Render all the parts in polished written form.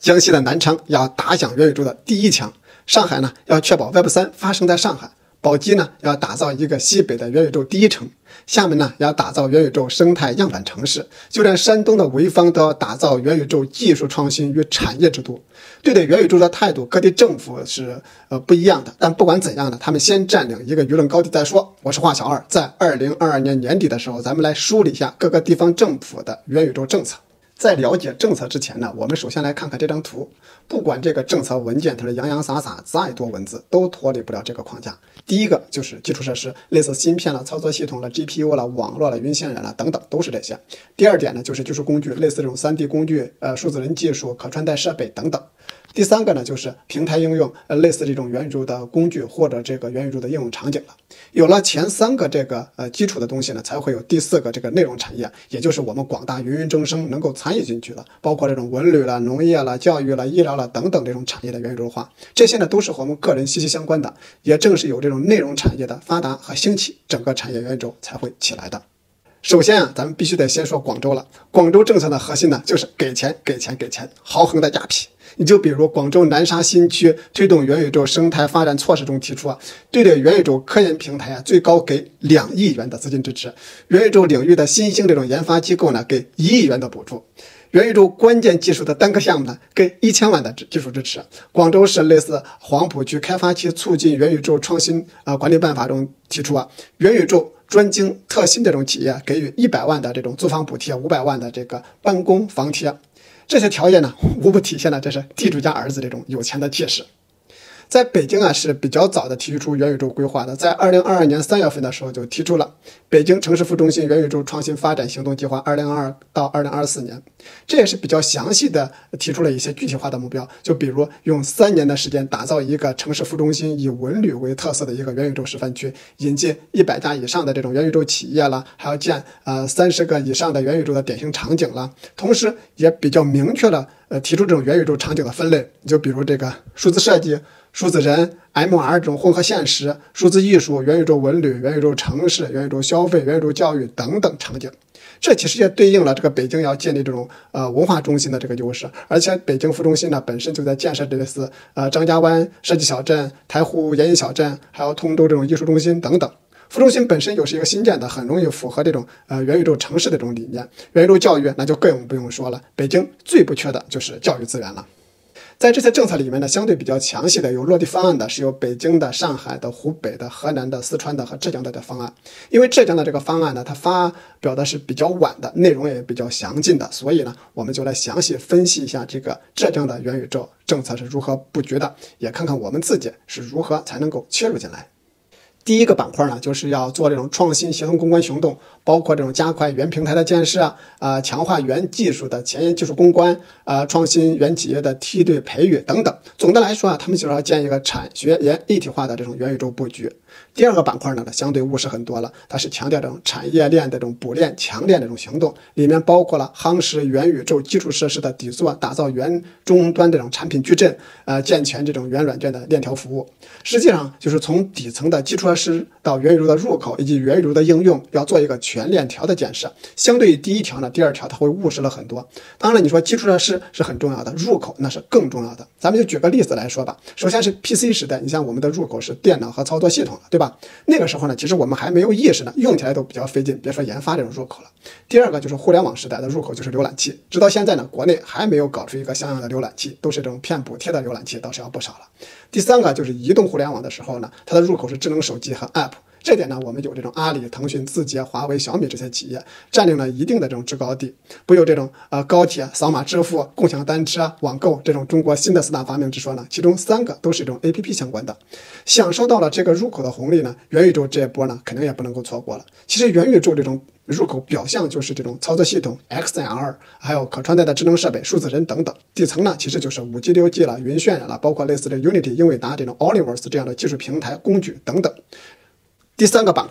江西的南昌要打响元宇宙的第一枪，上海呢要确保 Web3 发生在上海，宝鸡呢要打造一个西北的元宇宙第一城，厦门呢要打造元宇宙生态样板城市，就连山东的潍坊都要打造元宇宙技术创新与产业之都。对待元宇宙的态度，各地政府是不一样的，但不管怎样呢，他们先占领一个舆论高地再说。我是华小二，在2022年年底的时候，咱们来梳理一下各个地方政府的元宇宙政策。在了解政策之前呢，我们首先来看看这张图。不管这个政策文件它是洋洋洒洒再多文字，都脱离不了这个框架。第一个就是基础设施，类似芯片了、操作系统了、GPU 了、网络了、云线了等等，都是这些。第二点呢，就是技术工具，类似这种 3D 工具、数字人技术、可穿戴设备等等。第三个呢，就是平台应用，类似这种元宇宙的工具或者这个元宇宙的应用场景了。有了前三个这个基础的东西呢，才会有第四个这个内容产业，也就是我们广大芸芸众生能够参与进去的，包括这种文旅了、农业了、教育了、医疗了等等这种产业的元宇宙化，这些呢都是和我们个人息息相关的。也正是有这种内容产业的发达和兴起，整个产业元宇宙才会起来的。首先啊，咱们必须得先说广州了。广州政策的核心呢，就是给钱，豪横的压批。你就比如广州南沙新区推动元宇宙生态发展措施中提出对待元宇宙科研平台最高给2亿元的资金支持，元宇宙领域的新兴这种研发机构呢，给1亿元的补助。元宇宙关键技术的单个项目呢，给1000万的技术支持。广州市类似黄浦区开发区促进元宇宙创新管理办法中提出元宇宙专精特新这种企业给予100万的这种租房补贴，500万的这个办公房贴。这些条件呢，无不体现了这是地主家儿子这种有钱的气势。在北京是比较早的提出元宇宙规划的，在2022年3月份的时候就提出了北京城市副中心元宇宙创新发展行动计划2022到2024年，这也是比较详细的提出了一些具体化的目标，就比如用3年的时间打造一个城市副中心，以文旅为特色的一个元宇宙示范区，引进100家以上的这种元宇宙企业了，还要建30个以上的元宇宙的典型场景了，同时也比较明确了提出这种元宇宙场景的分类，就比如这个数字设计、数字人、MR 这种混合现实、数字艺术、元宇宙文旅、元宇宙城市、元宇宙消费、元宇宙教育等等场景。这其实也对应了这个北京要建立这种文化中心的这个优势，而且北京副中心呢本身就在建设类似张家湾设计小镇、台湖演艺小镇，还有通州这种艺术中心等等。副中心本身又是一个新建的，很容易符合这种元宇宙城市的这种理念。元宇宙教育那就更不用说了，北京最不缺的就是教育资源了。在这些政策里面呢，相对比较详细的有落地方案的，是有北京的、上海的、湖北的、河南的、四川的和浙江的方案。因为浙江的这个方案呢，它发表的是比较晚的，内容也比较详尽的，所以呢，我们就来详细分析一下这个浙江的元宇宙政策是如何布局的，也看看我们自己是如何才能够切入进来。第一个板块呢，就是要做这种创新协同攻关行动，包括这种加快原平台的建设强化原技术的前沿技术攻关创新原企业的梯队培育等等。总的来说他们就是要建一个产学研一体化的这种元宇宙布局。第二个板块呢，相对务实很多了，它是强调这种产业链的这种补链强链这种行动，里面包括了夯实元宇宙基础设施的底座，打造原终端这种产品矩阵，健全这种元软件的链条服务。实际上就是从底层的基础设施到元宇宙的入口以及元宇宙的应用，要做一个全链条的建设。相对于第一条呢，第二条它会务实了很多。当然你说基础设施是很重要的，入口那是更重要的。咱们就举个例子来说吧，首先是 PC 时代，你像我们的入口是电脑和操作系统了，对吧？那个时候呢，其实我们还没有意识呢，用起来都比较费劲，别说研发这种入口了。第二个就是互联网时代的入口就是浏览器，直到现在呢，国内还没有搞出一个像样的浏览器，都是这种骗补贴的浏览器，倒是要不少了。第三个就是移动互联网的时候呢，它的入口是智能手机和 App。这点呢，我们有这种阿里、腾讯、字节、华为、小米这些企业占领了一定的这种制高地，不有这种高铁、扫码支付、共享单车、网购这种中国新的4大发明之说呢，其中3个都是这种 APP 相关的。享受到了这个入口的红利呢，元宇宙这一波呢，肯定也不能够错过了。其实元宇宙这种入口表象就是这种操作系统 XR， 还有可穿戴的智能设备、数字人等等。底层呢，其实就是 5G、6G 了、云渲染了，包括类似的 Unity、英伟达这种 Omniverse 这样的技术平台、工具等等。第三个板块呢，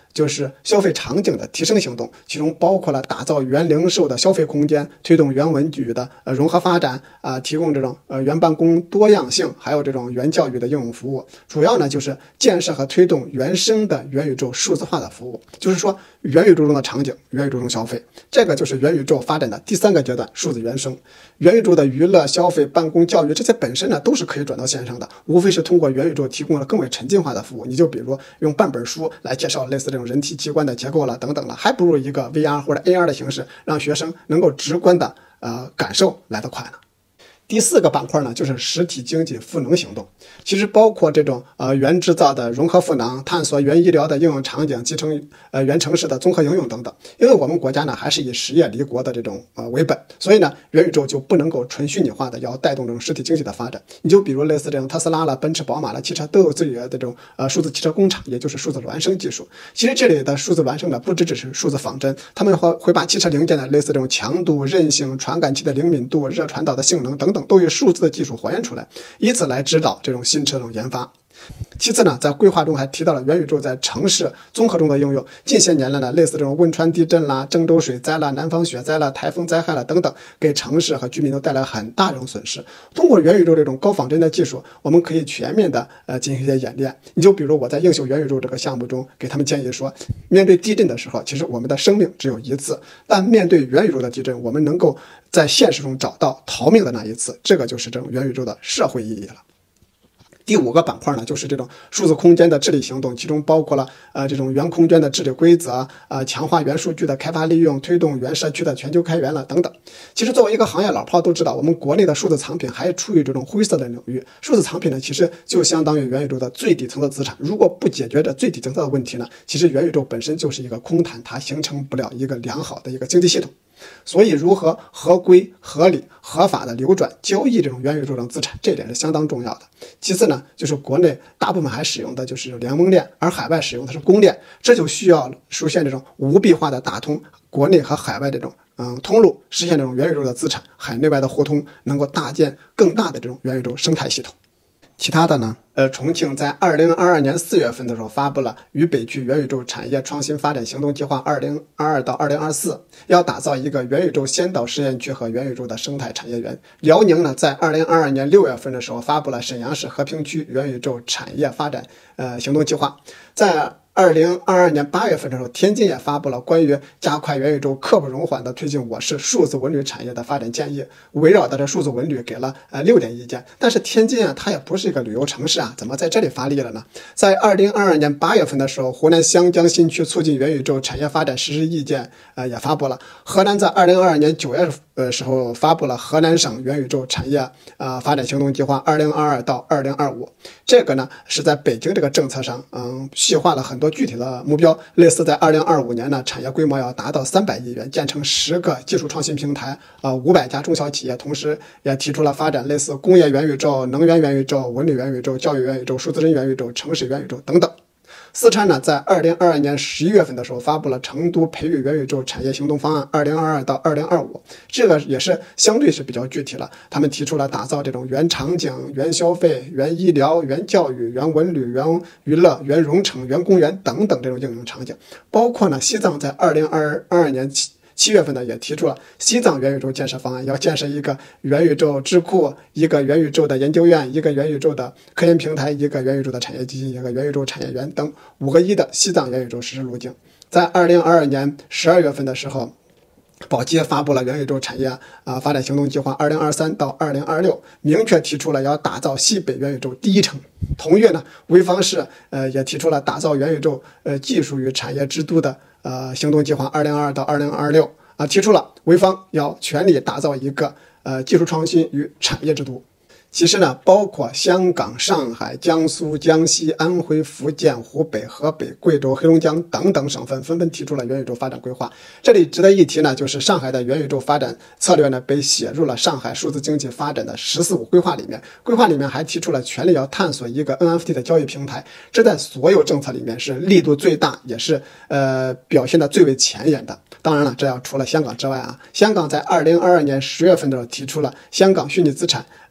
就是消费场景的提升行动，其中包括了打造原零售的消费空间，推动原文旅的融合发展提供这种原办公多样性，还有这种原教育的应用服务。主要呢就是建设和推动原生的元宇宙数字化的服务，就是说元宇宙中的场景，元宇宙中消费，这个就是元宇宙发展的第3个阶段，数字原生。元宇宙的娱乐、消费、办公、教育这些本身呢都是可以转到线上的，无非是通过元宇宙提供了更为沉浸化的服务。你就比如用半本书来介绍类似这种人体器官的结构了等等了，还不如一个 VR 或者 AR 的形式，让学生能够直观的感受来得快呢。第4个板块呢，就是实体经济赋能行动，其实包括这种原制造的融合赋能，探索原医疗的应用场景，集成原城市的综合应用等等。因为我们国家呢还是以实业立国的这种为本，所以呢元宇宙就不能够纯虚拟化的，要带动这种实体经济的发展。你就比如类似这种特斯拉了、奔驰、宝马了，汽车都有自己的这种数字汽车工厂，也就是数字孪生技术。其实这里的数字孪生呢，不只是数字仿真，他们会把汽车零件的类似这种强度、韧性、传感器的灵敏度、热传导的性能等等，都以数字的技术还原出来，以此来指导这种新车的研发。其次呢，在规划中还提到了元宇宙在城市综合中的应用。近些年来呢，类似这种汶川地震啦、郑州水灾啦、南方雪灾啦、台风灾害啦等等，给城市和居民都带来很大这种损失。通过元宇宙这种高仿真的技术，我们可以全面的进行一些演练。你就比如我在映秀元宇宙这个项目中给他们建议说，面对地震的时候，其实我们的生命只有一次，但面对元宇宙的地震，我们能够在现实中找到逃命的那一次，这个就是这种元宇宙的社会意义了。第5个板块呢，就是这种数字空间的治理行动，其中包括了这种原空间的治理规则，强化原数据的开发利用，推动原社区的全球开源了等等。其实作为一个行业老炮都知道，我们国内的数字藏品还处于这种灰色的领域。数字藏品呢，其实就相当于元宇宙的最底层的资产。如果不解决这最底层的问题呢，其实元宇宙本身就是一个空谈，它形成不了一个良好的一个经济系统。所以如何合规、合理、合法的流转交易这种元宇宙的资产，这一点是相当重要的。其次呢，就是国内大部分还使用的就是联盟链，而海外使用的是公链，这就需要实现这种无壁化的打通国内和海外这种通路，实现这种元宇宙的资产海内外的互通，能够搭建更大的这种元宇宙生态系统。其他的呢，重庆在2022年4月份的时候发布了渝北区元宇宙产业创新发展行动计划2022到2024，要打造一个元宇宙先导实验区和元宇宙的生态产业园。辽宁呢，在2022年6月份的时候发布了沈阳市和平区元宇宙产业发展行动计划。在2022年8月份的时候，天津也发布了关于加快元宇宙刻不容缓的推进我市数字文旅产业的发展建议，围绕的这数字文旅给了6点意见。但是天津啊，它也不是一个旅游城市啊，怎么在这里发力了呢？在2022年8月份的时候，湖南湘江新区促进元宇宙产业发展实施意见也发布了。河南在2022年9月时候发布了河南省元宇宙产业发展行动计划2022到2025。这个呢是在北京这个政策上细化了很多具体的目标，类似在2025年呢，产业规模要达到300亿元，建成10个技术创新平台，500家中小企业，同时也提出了发展类似工业元宇宙、能源元宇宙、文旅元宇宙、教育元宇宙、数字人元宇宙、城市元宇宙等等。四川呢，在2022年11月份的时候发布了成都培育元宇宙产业行动方案2022到2025，这个也是相对是比较具体了。他们提出了打造这种原场景、原消费、原医疗、原教育、原文旅、原娱乐、原融城、原公园等等这种应用场景。包括呢，西藏在2022年7月份呢，也提出了西藏元宇宙建设方案，要建设一个元宇宙智库，一个元宇宙的研究院，一个元宇宙的科研平台，一个元宇宙的产业基金，一个元宇宙产业园等5个1的西藏元宇宙实施路径。在2022年12月份的时候，宝鸡发布了元宇宙产业发展行动计划2023到2026，明确提出了要打造西北元宇宙第一城。同月呢，潍坊市也提出了打造元宇宙技术与产业之都的行动计划2022到2026提出了潍坊要全力打造一个技术创新与产业之都。其实呢，包括香港、上海、江苏、江西、安徽、福建、湖北、河北、贵州、黑龙江等等省份纷纷提出了元宇宙发展规划。这里值得一提呢，就是上海的元宇宙发展策略呢，被写入了上海数字经济发展的“14+5”规划里面。规划里面还提出了全力要探索一个 NFT 的交易平台，这在所有政策里面是力度最大，也是表现的最为前沿的。当然了，这要除了香港之外香港在2022年10月份的时候提出了香港虚拟资产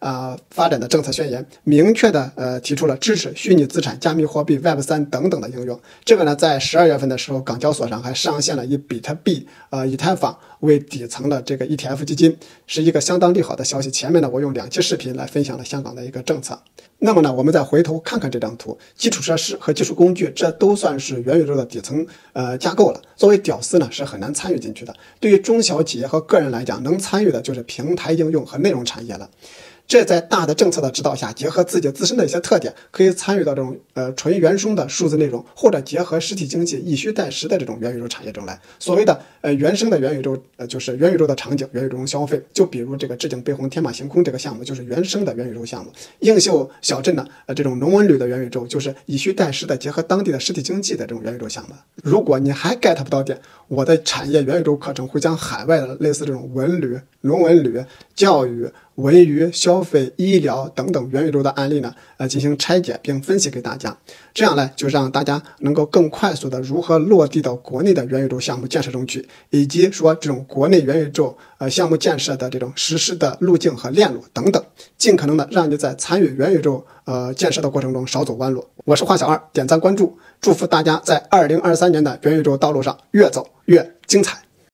发展的政策宣言，明确的提出了支持虚拟资产、加密货币、Web3等等的应用。这个呢，在12月份的时候，港交所上还上线了以比特币、以太坊为底层的这个 ETF 基金，是一个相当利好的消息。前面呢，我用2期视频来分享了香港的一个政策。那么呢，我们再回头看看这张图，基础设施和技术工具，这都算是元宇宙的底层架构了。作为屌丝呢，是很难参与进去的。对于中小企业和个人来讲，能参与的就是平台应用和内容产业了。这在大的政策的指导下，结合自己自身的一些特点，可以参与到这种纯原生的数字内容，或者结合实体经济一虚代实的这种元宇宙产业中来。所谓的原生的元宇宙，就是元宇宙的场景、元宇宙中消费。就比如这个致敬悲鸿天马行空这个项目，就是原生的元宇宙项目。映秀小镇呢，这种龙纹旅的元宇宙，就是以虚代实的结合当地的实体经济的这种元宇宙项目。如果你还 get 不到点，我的产业元宇宙课程会将海外的类似这种文旅、龙纹旅、教育、文娱、消费、医疗等等元宇宙的案例呢，进行拆解并分析给大家。这样呢，就让大家能够更快速的如何落地到国内的元宇宙项目建设中去，以及说这种国内元宇宙项目建设的这种实施的路径和链路等等，尽可能的让你在参与元宇宙建设的过程中少走弯路。我是华小二，点赞关注，祝福大家在2023年的元宇宙道路上越走越精彩。